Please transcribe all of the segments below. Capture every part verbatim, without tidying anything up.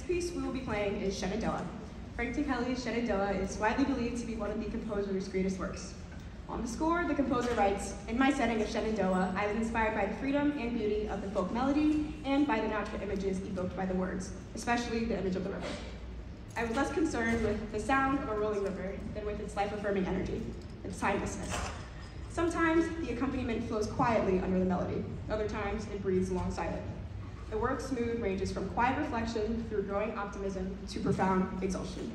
next piece we will be playing is Shenandoah. Frank Kelly's Shenandoah is widely believed to be one of the composer's greatest works. On the score, the composer writes, "In my setting of Shenandoah, I was inspired by the freedom and beauty of the folk melody and by the natural images evoked by the words, especially the image of the river. I was less concerned with the sound of a rolling river than with its life-affirming energy, its timelessness. Sometimes the accompaniment flows quietly under the melody, other times it breathes alongside it. The work's mood ranges from quiet reflection through growing optimism to profound exhaustion."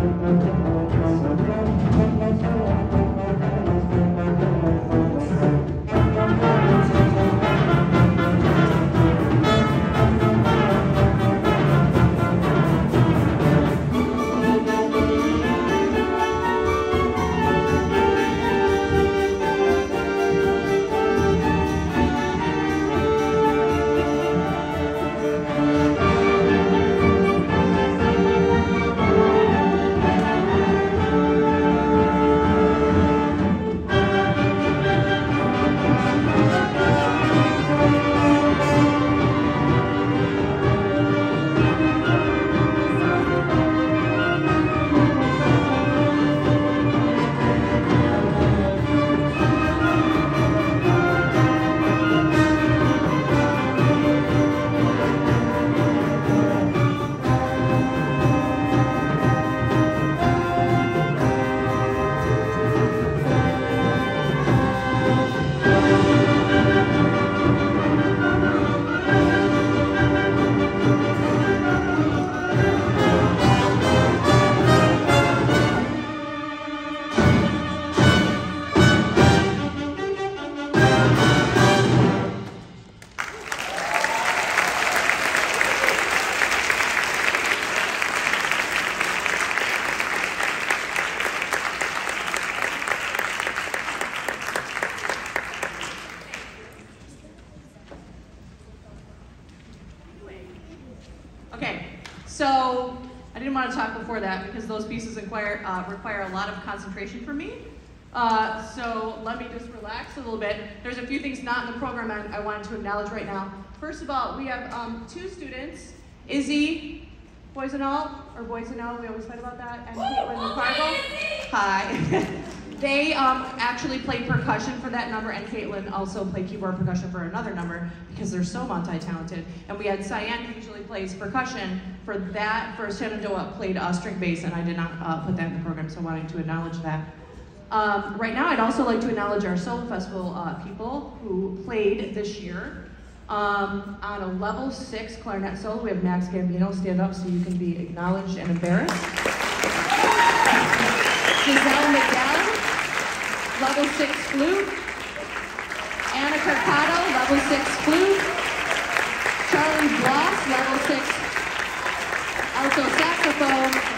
So I didn't want to talk before that because those pieces require, uh, require a lot of concentration from me. Uh, so let me just relax a little bit. There's a few things not in the program I, I wanted to acknowledge right now. First of all, we have um, two students, Izzy Boisenall, or Boisenall, we always fight about that, and Caitlin McCarville. Hi. They um, actually played percussion for that number, and Caitlin also played keyboard percussion for another number because they're so multi-talented. And we had Cyan, who usually plays percussion, for that, for Shenandoah, played uh, string bass, and I did not uh, put that in the program, so I wanted to acknowledge that. Um, right now, I'd also like to acknowledge our Solo Festival uh, people who played this year. Um, on a level six clarinet solo, we have Max Gambino. Stand up so you can be acknowledged and embarrassed. Giselle Miguel, level six flute. Anna Carcato, level six flute. Charlie Bloss, level six alto saxophone.